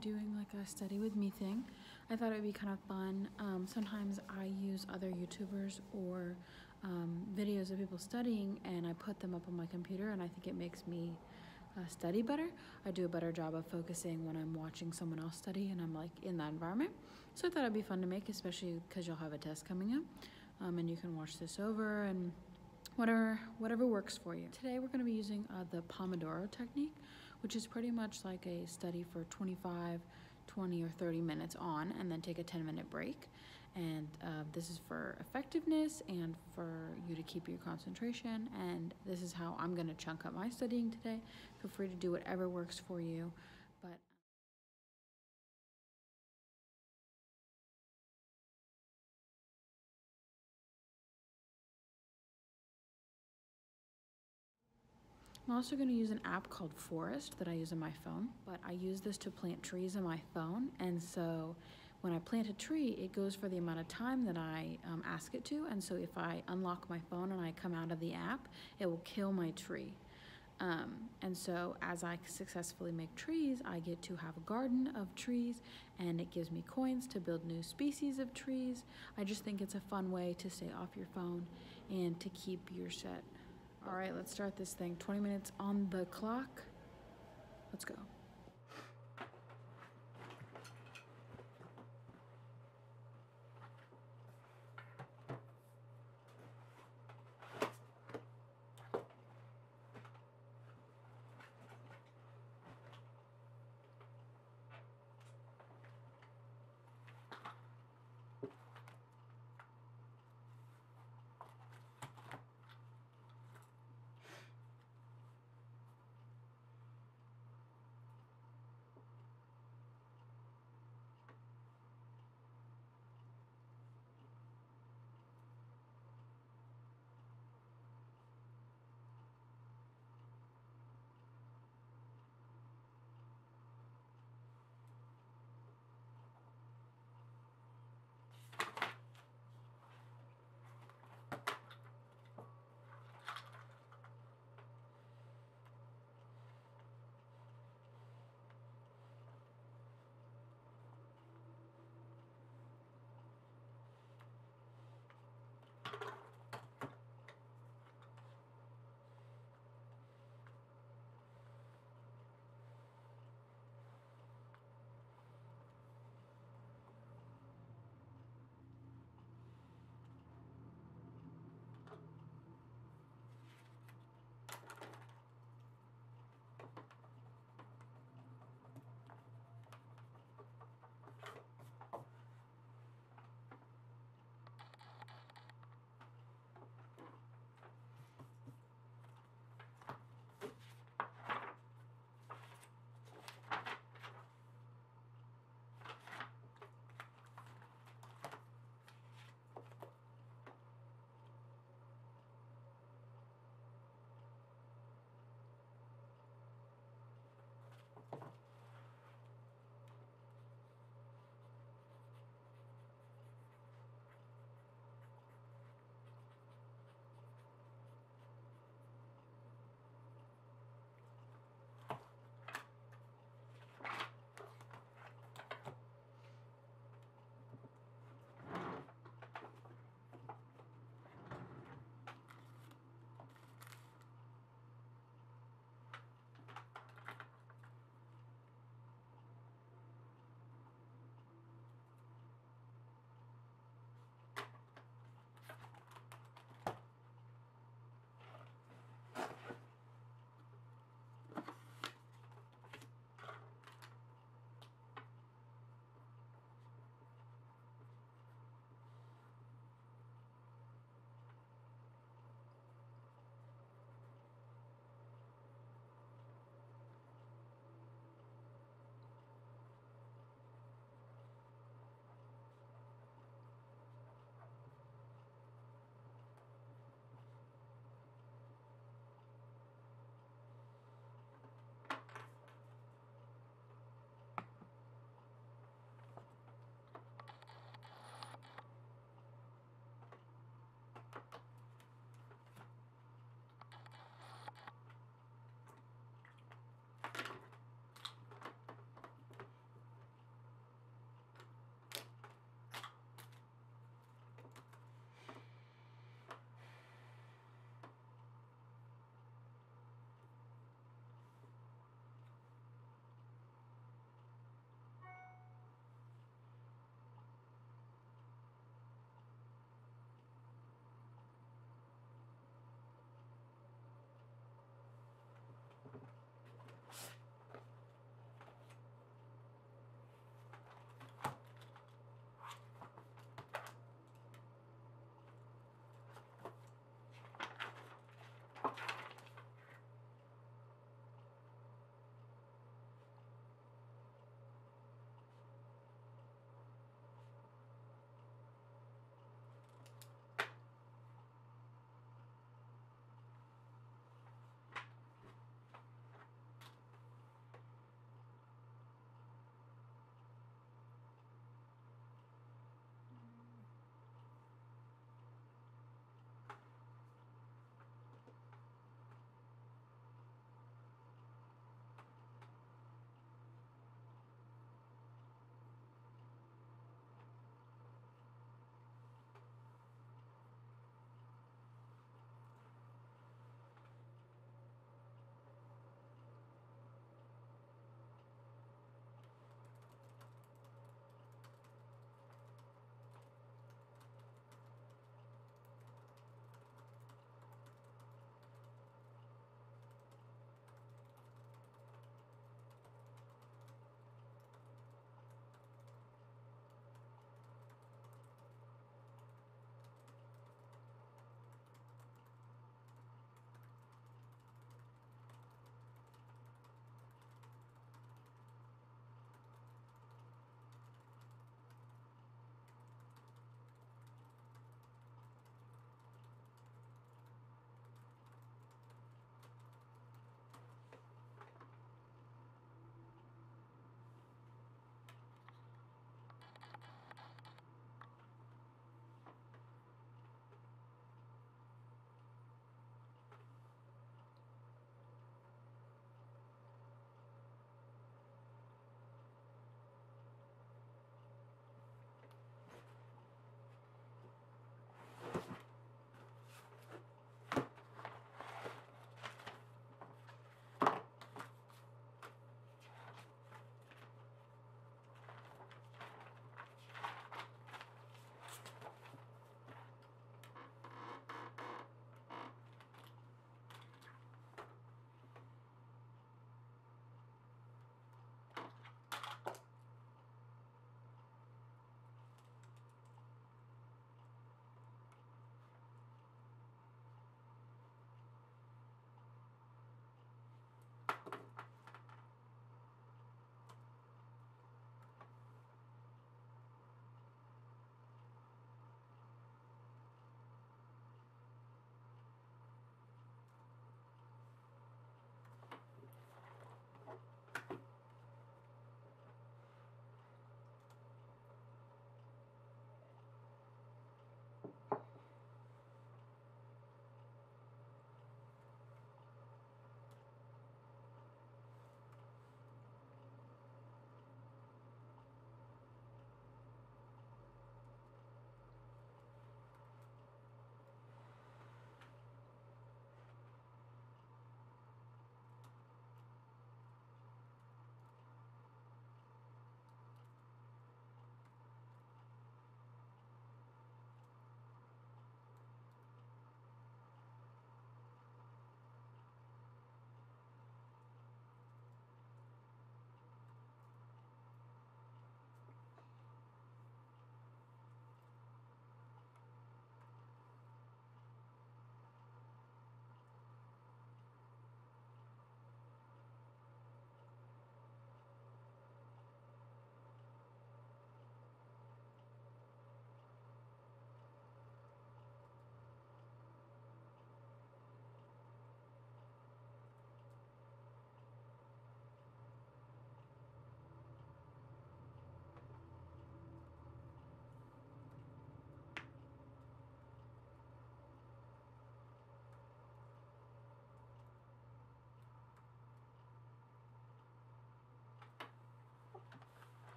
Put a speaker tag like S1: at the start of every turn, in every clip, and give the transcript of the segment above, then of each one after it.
S1: doing like a study with me thing. I thought it would be kind of fun. Sometimes I use other YouTubers or videos of people studying and I put them up on my computer, and I think it makes me study better. I do a better job of focusing when I'm watching someone else study and I'm like in that environment. So I thought it'd be fun to make, especially because you'll have a test coming up, and you can watch this over and whatever works for you. Today we're going to be using the Pomodoro technique, which is pretty much like a study for 25, 20, or 30 minutes on, and then take a 10-minute break. And this is for effectiveness and for you to keep your concentration. And this is how I'm going to chunk up my studying today. Feel free to do whatever works for you. But I'm also going to use an app called Forest that I use on my phone, but I use this to plant trees on my phone. And so when I plant a tree, it goes for the amount of time that I ask it to. And so if I unlock my phone and I come out of the app, it will kill my tree. And so as I successfully make trees, I get to have a garden of trees, and it gives me coins to build new species of trees. I just think it's a fun way to stay off your phone and to keep your set. All right, let's start this thing. 20 minutes on the clock. Let's go.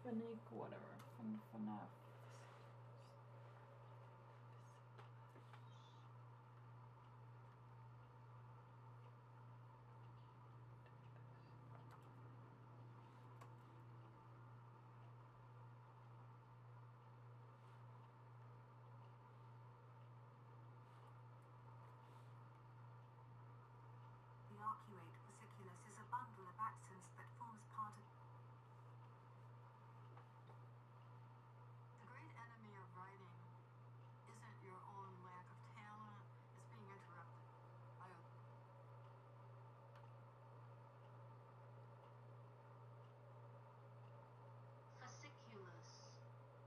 S1: Fanique, whatever. FNAF.
S2: The arcuate fasciculus is a bundle of accents that forms part of...
S3: The great enemy of writing isn't your own lack of talent, it's being interrupted by a... Fasciculus.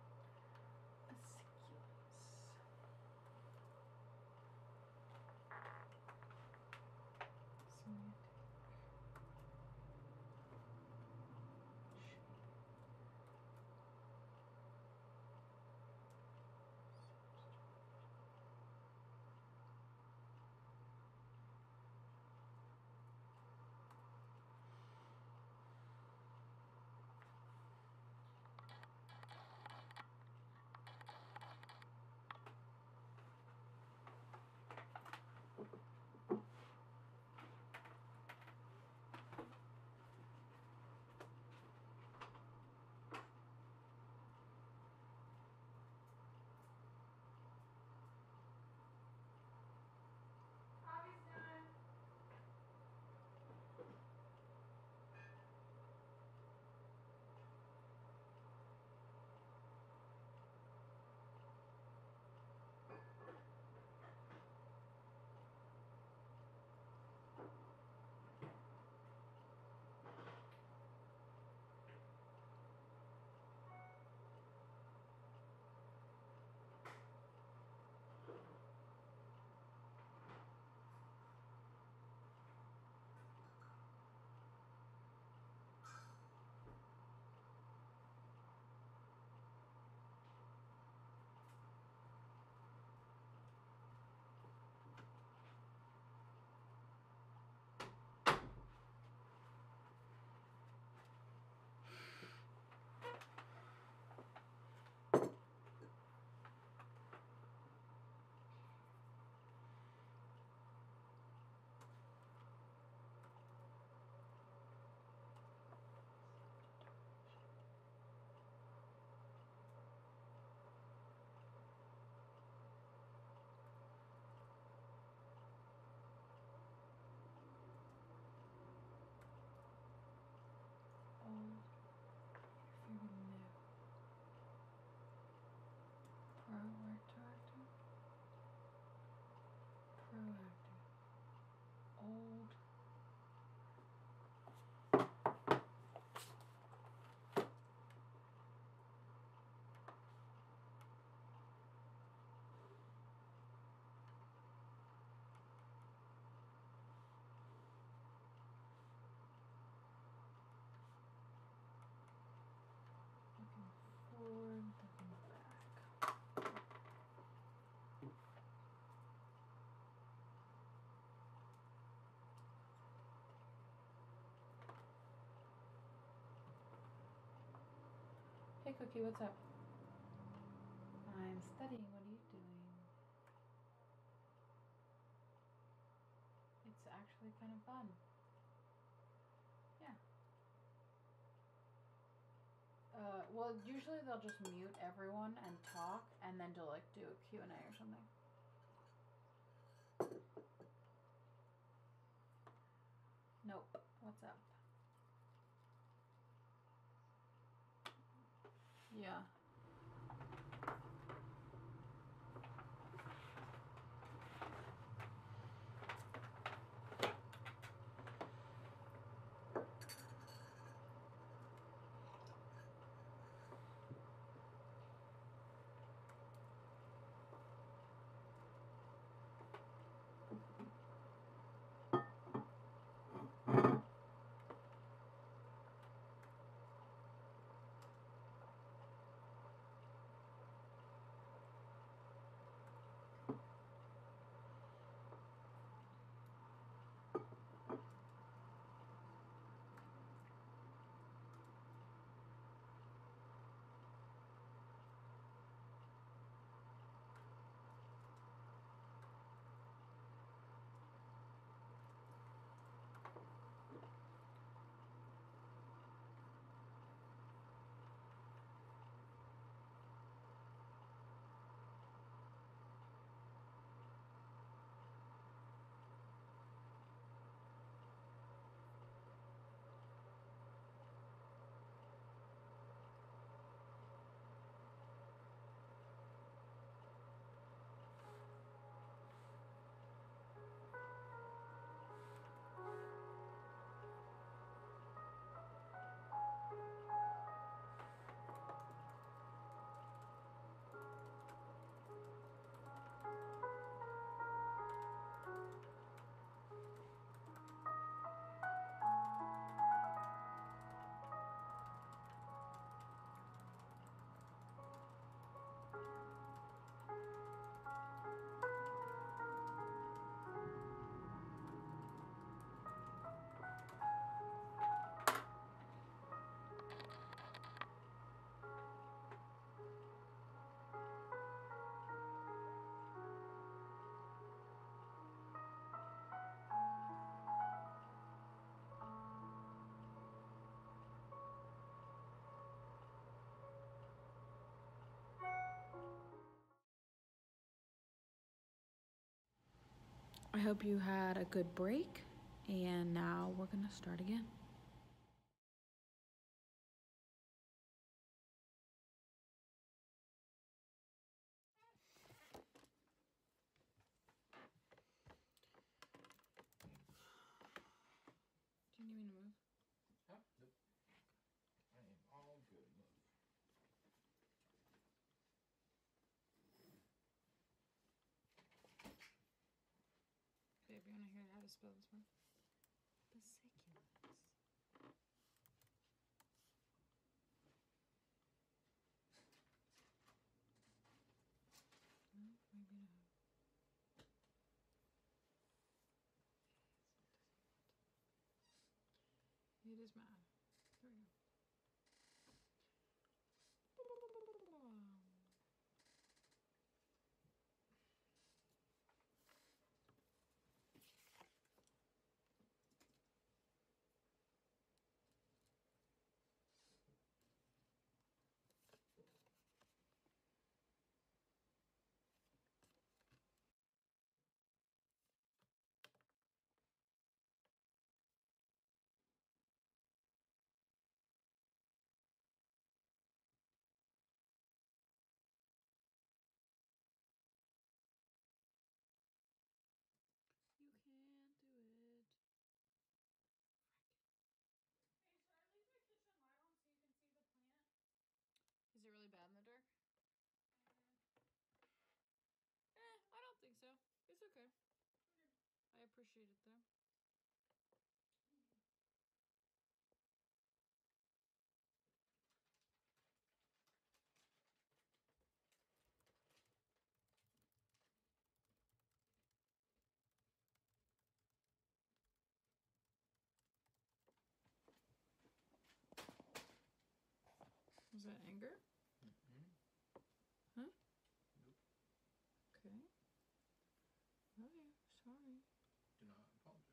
S1: Fasciculus. Semantic. Old, if you're new. Proactive. Proactive. Old. Looking forward, looking back. Hey Cookie, what's up? I'm studying. What are you doing? It's actually kind of fun. Yeah. Well, usually they'll just mute everyone and talk, and then to like do a Q&A or something. Nope. What's up? Yeah. I hope you had a good break, and now we're gonna start again. Do you need me to move?
S4: Huh? Nope. I am all good. Look.
S1: Babe, you wanna hear how to spell this word? Vesiculus. No, maybe not. It is mad. There we go. You can't do it. Is it really bad in the dark? I don't think so. It's okay. I appreciate it though. Was that anger?
S4: Mm-hmm.
S1: Huh?
S4: Nope.
S1: Okay. Love you. Sorry.
S4: Do not apologize.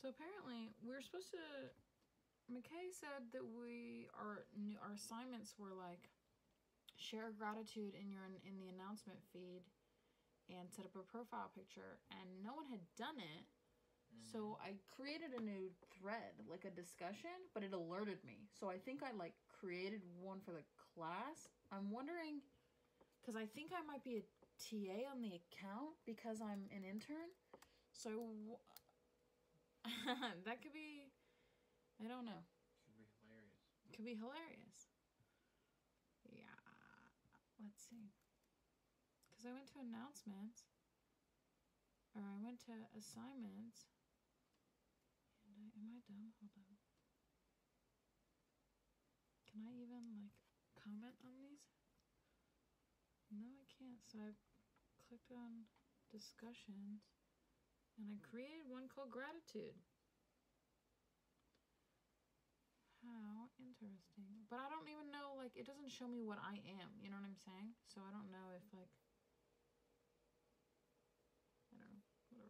S1: So apparently we're supposed to. McKay said that our assignments were like share gratitude in the announcement feed and set up a profile picture, and no one had done it. So I created a new thread, like a discussion, but it alerted me. So I think I like created one for the class. I'm wondering, because I think I might be a TA on the account because I'm an intern. So that could be, I don't know.
S4: Could be hilarious.
S1: Could be hilarious. Yeah. Let's see. Because I went to announcements, or I went to assignments. And am I dumb? Hold on. Can I even like comment on these? No, I can't. So I clicked on discussions and I created one called gratitude. How interesting. But I don't even know, like, it doesn't show me what I am. You know what I'm saying? So I don't know if, like, I don't know. Whatever.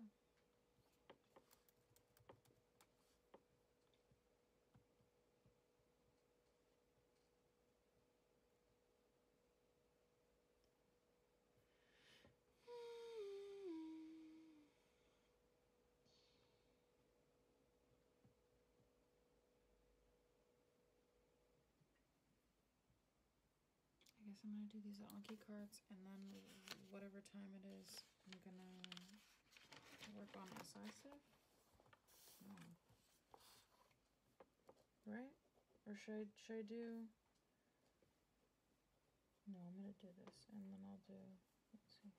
S1: I guess I'm gonna do these Anki cards, and then whatever time it is, I'm gonna work on decisive. No. Right? Or should I do? No, I'm gonna do this, and then I'll do. Let's see.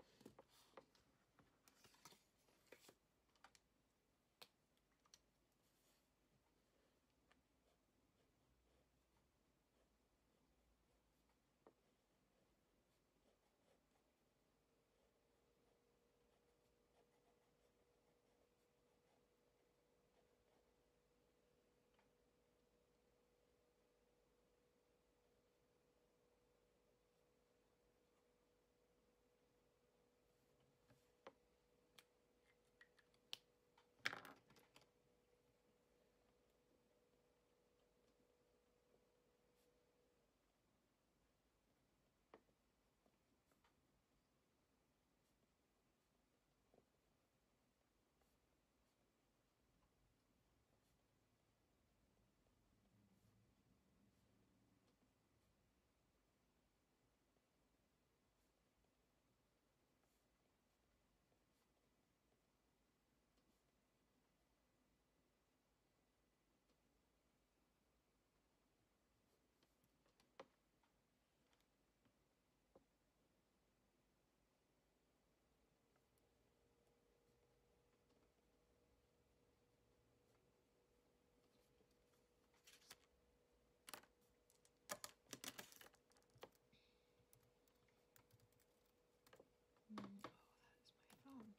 S1: Oh, that is my phone.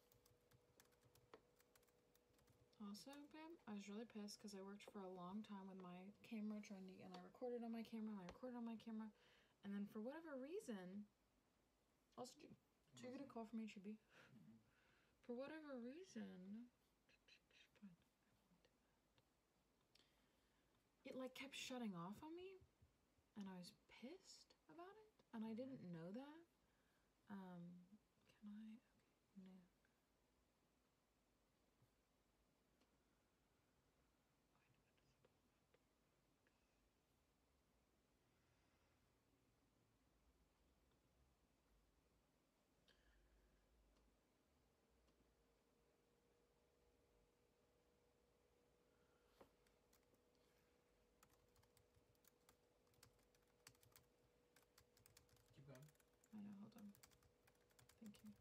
S1: Also, babe, I was really pissed because I worked for a long time with my camera trying to, and I recorded on my camera, and I recorded on my camera, and then for whatever reason, also, did you get a call from HEB? For whatever reason, it like kept shutting off on me, and I was pissed about it, and I didn't know that. Can I? Okay, no.
S4: Keep going.
S1: I know, hold on. Thank you.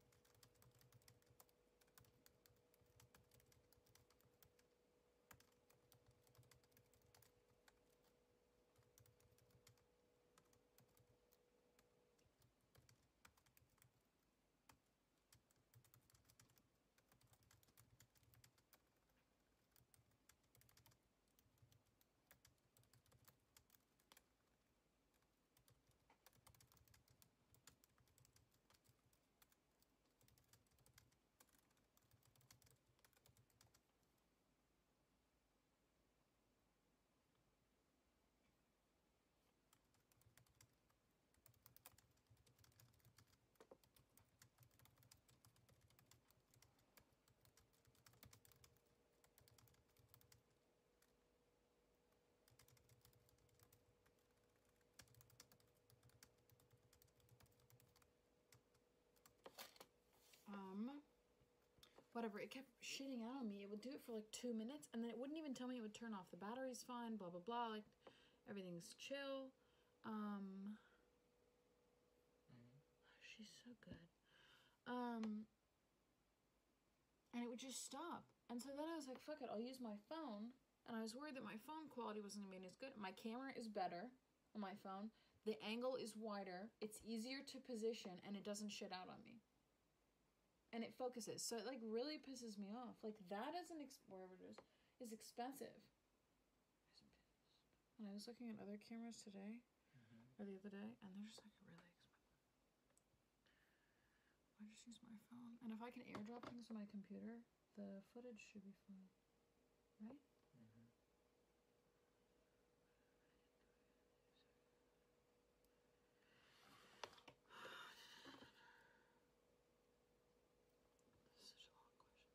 S1: whatever, it kept shitting out on me. It would do it for like 2 minutes, and then it wouldn't even tell me it would turn off. The battery's fine, blah, blah, blah. Like, everything's chill. She's so good. And it would just stop. And so then I was like, fuck it, I'll use my phone. And I was worried that my phone quality wasn't gonna be as good. My camera is better on my phone. The angle is wider. It's easier to position, and it doesn't shit out on me. And it focuses. So it like really pisses me off. Like that is wherever it is expensive. And I was looking at other cameras today, or the other day, and they're just like really expensive. I just use my phone. And if I can airdrop things to my computer, the footage should be fine. Right? Such a long question.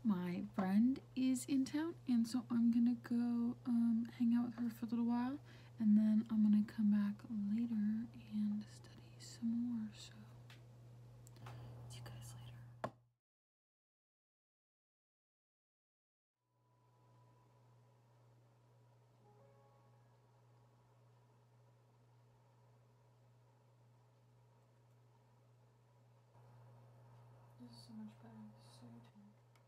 S1: my friend is in town, and so I'm gonna go hang out with her for a little while, and then I'm gonna come back later and study some more. So see you guys later. This is so much better. This is so good.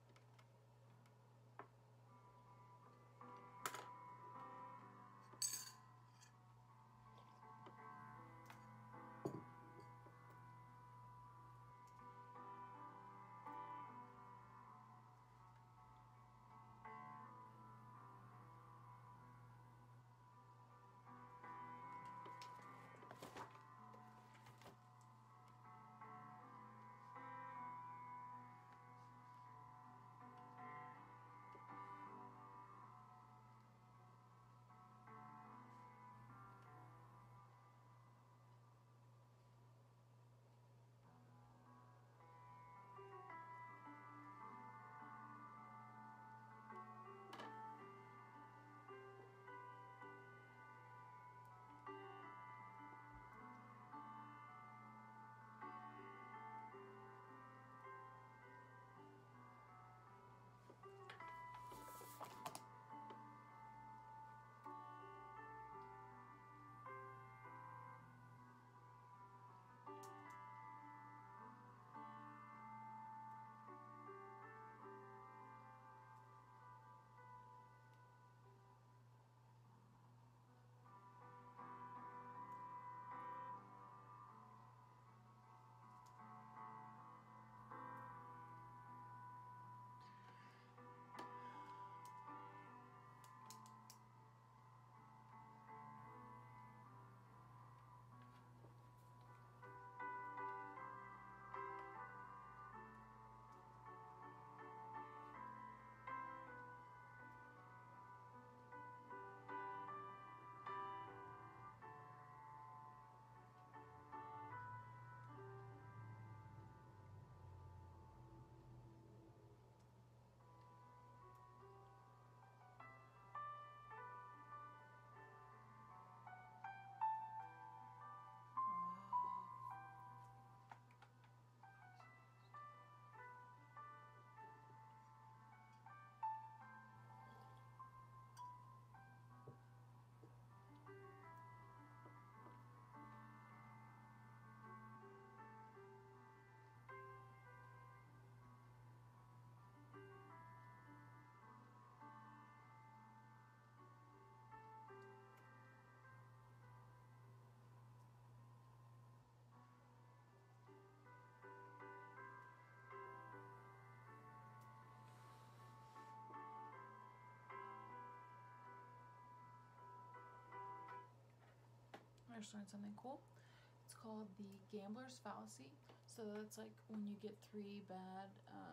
S1: I just learned something cool. It's called the gambler's fallacy. So that's like when you get three bad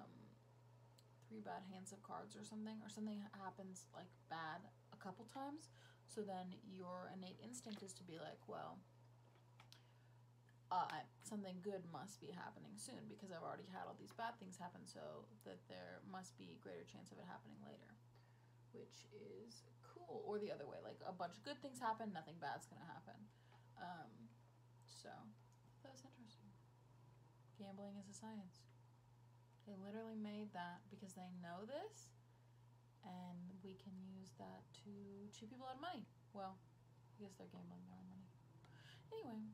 S1: hands of cards or something happens like bad a couple times. So then your innate instinct is to be like, well, something good must be happening soon because I've already had all these bad things happen, so that there must be a greater chance of it happening later, which is cool. Or the other way, like a bunch of good things happen, nothing bad's gonna happen. So that was interesting. Gambling is a science. They literally made that because they know this, and we can use that to cheat people out of money. Well, I guess they're gambling their own money. Anyway.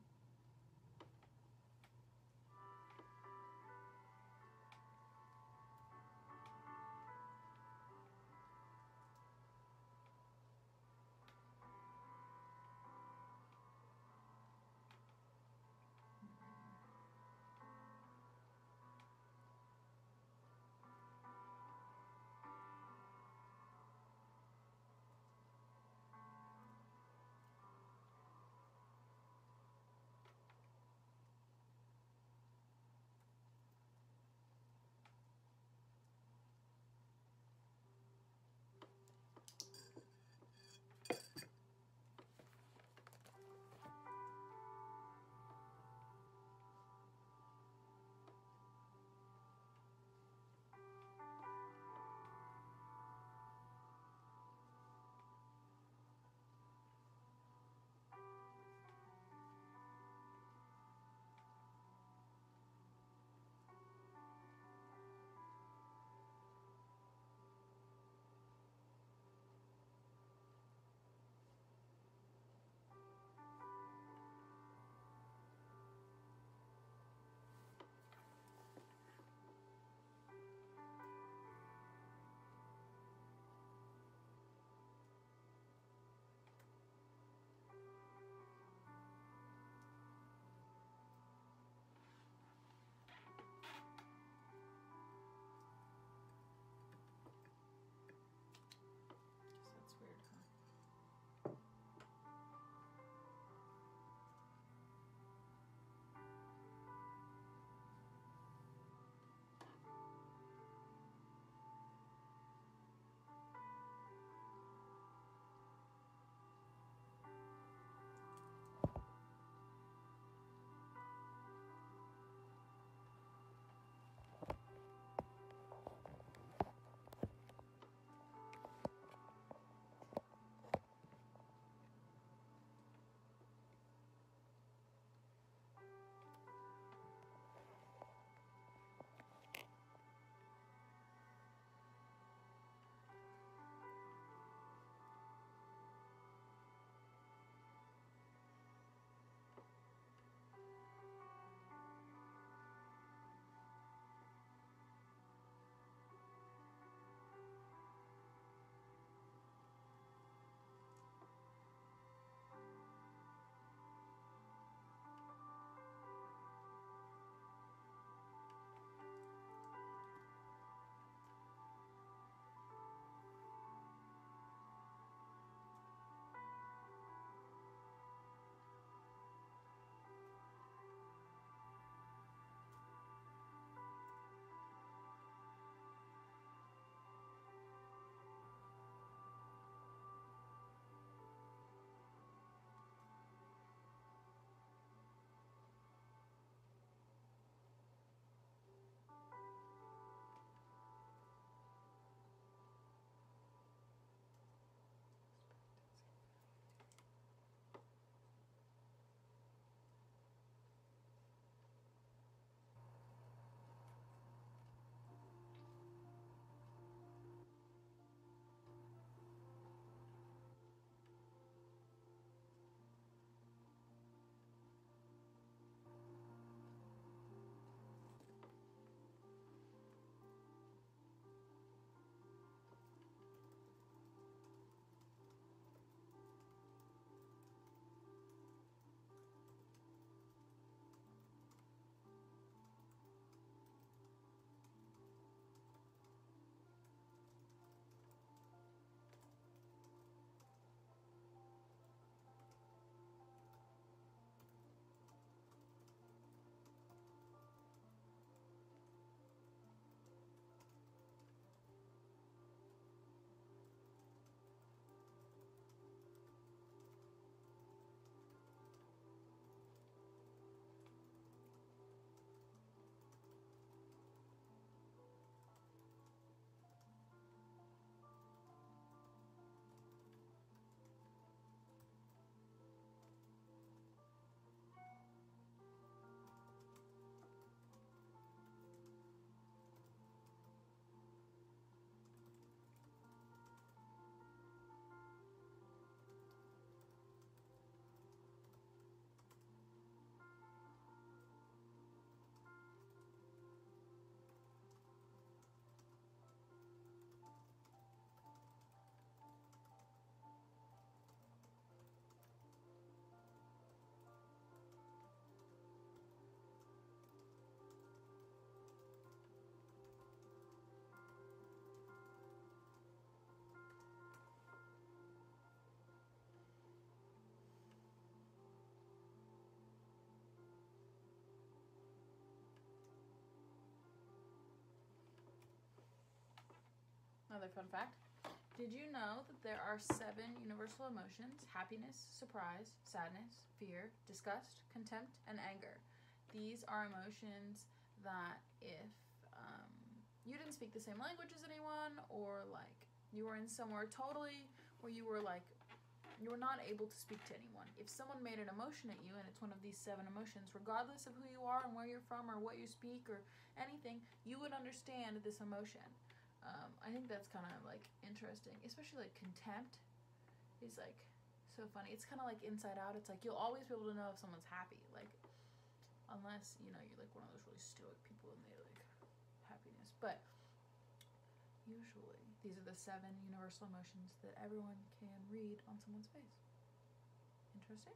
S1: Another fun fact. Did you know that there are 7 universal emotions? Happiness, surprise, sadness, fear, disgust, contempt, and anger. These are emotions that if you didn't speak the same language as anyone, or like you were in somewhere totally where you were like, you were not able to speak to anyone. If someone made an emotion at you and it's one of these 7 emotions, regardless of who you are and where you're from or what you speak or anything, you would understand this emotion. I think that's kind of like interesting, especially like contempt is like so funny. It's kind of like Inside Out. It's like you'll always be able to know if someone's happy, like unless you know you're like one of those really stoic people and they like happiness. But usually these are the 7 universal emotions that everyone can read on someone's face. Interesting.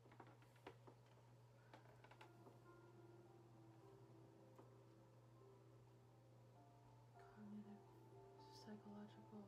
S1: Cognitive, psychological.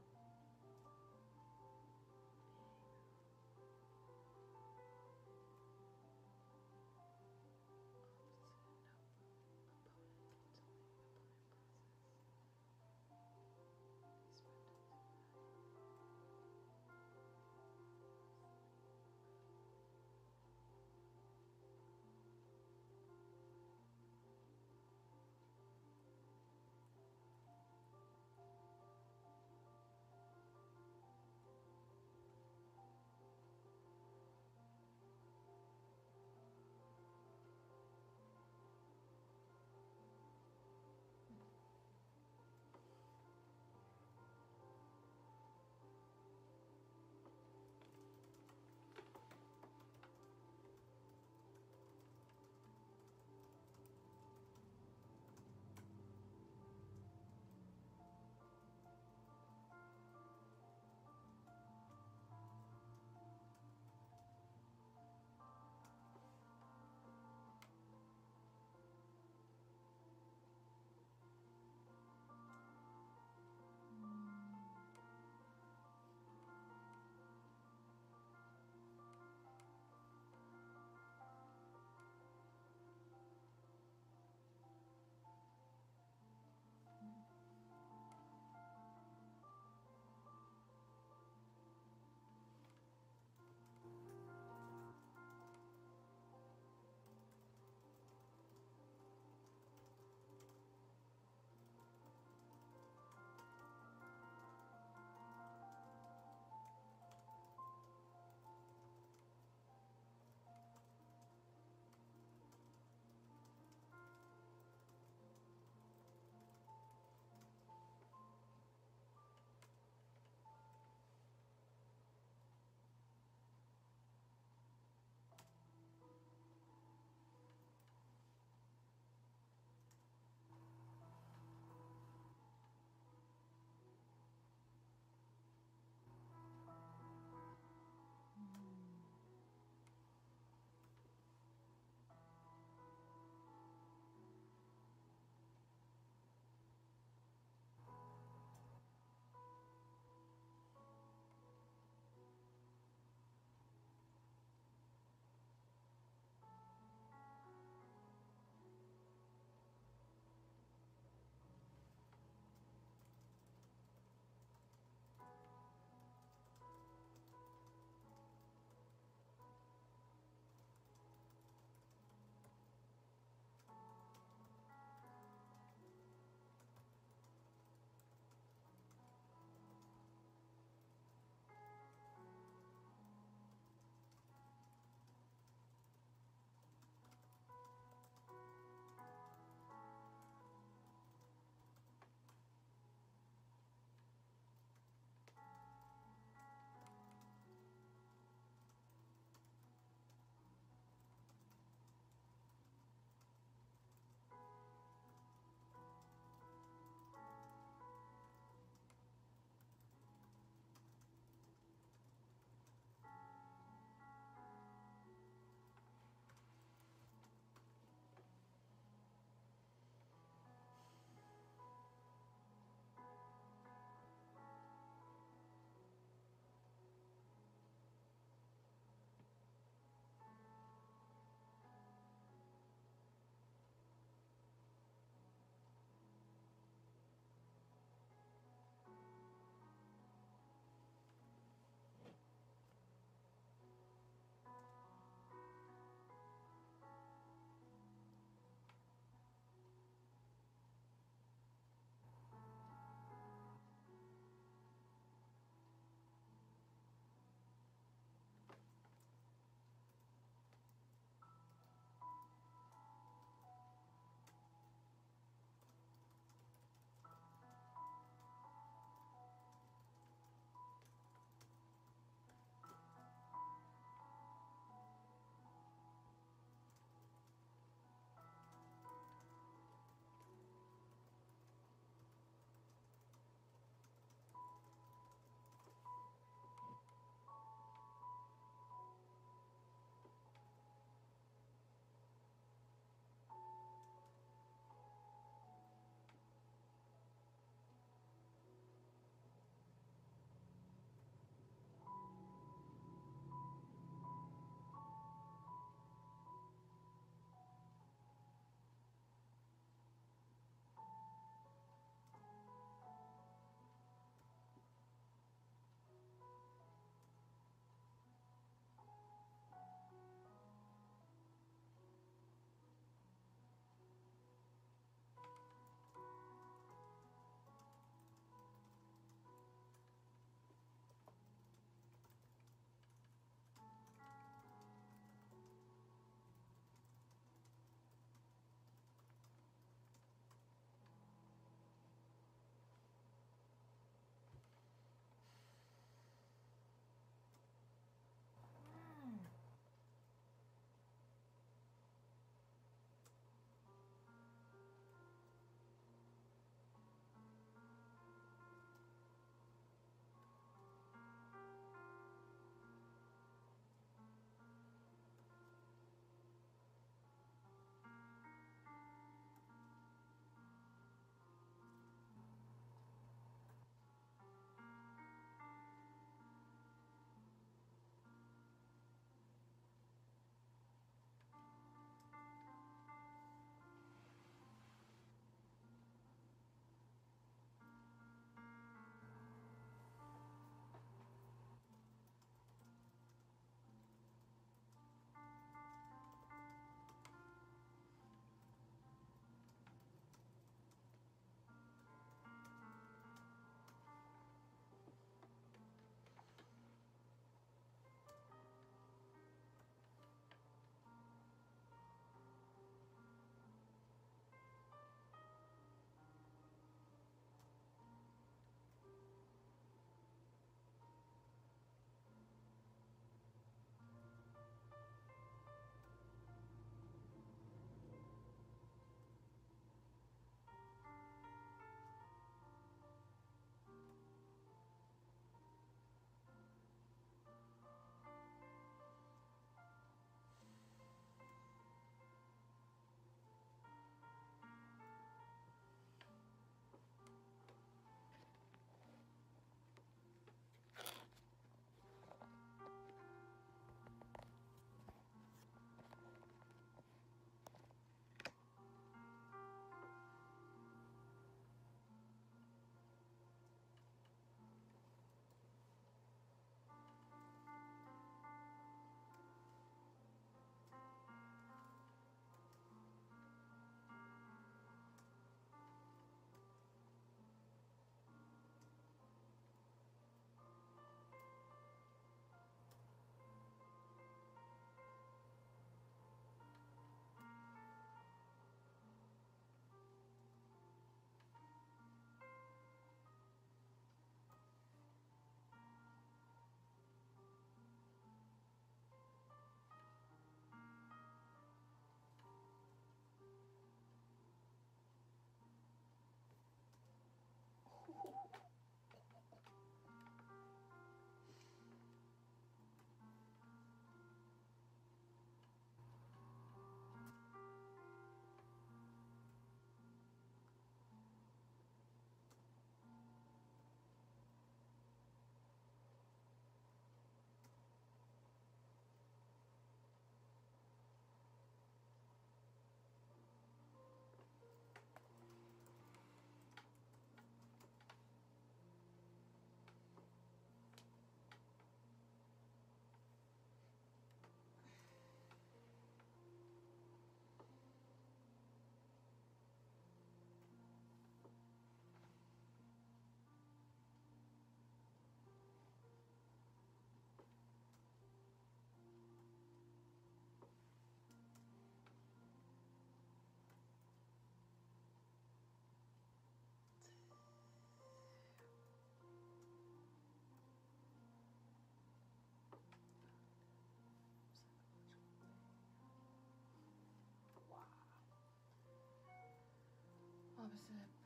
S1: a sip.